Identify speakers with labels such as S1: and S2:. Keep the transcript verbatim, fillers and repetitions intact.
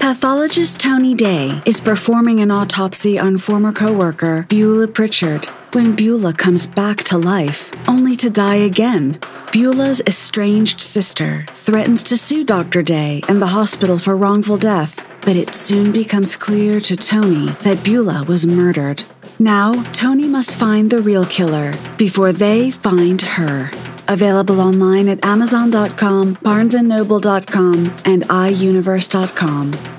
S1: Pathologist Toni Day is performing an autopsy on former coworker Beulah Pritchard when Beulah comes back to life, only to die again. Beulah's estranged sister threatens to sue Doctor Day and the hospital for wrongful death, but it soon becomes clear to Toni that Beulah was murdered. Now, Toni must find the real killer before they find her. Available online at amazon dot com, barnes and noble dot com, and i universe dot com.